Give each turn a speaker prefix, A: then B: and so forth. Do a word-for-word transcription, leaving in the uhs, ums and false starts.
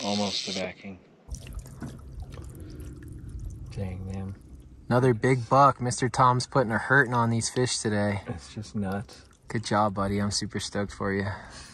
A: Almost the backing. Dang, man.
B: Another big buck. Mister Tom's putting a hurting on these fish today.
A: It's just nuts.
B: Good job, buddy. I'm super stoked for you.